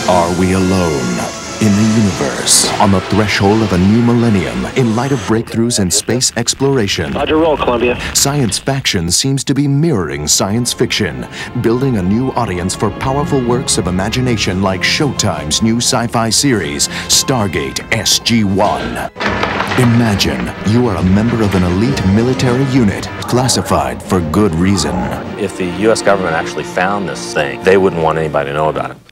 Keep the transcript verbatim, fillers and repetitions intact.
Are we alone in the universe, on the threshold of a new millennium, in light of breakthroughs in space exploration? Roger, roll, Columbia. Science faction seems to be mirroring science fiction, building a new audience for powerful works of imagination like Showtime's new sci-fi series, Stargate S G one. Imagine you are a member of an elite military unit, classified for good reason. If the U S government actually found this thing, they wouldn't want anybody to know about it.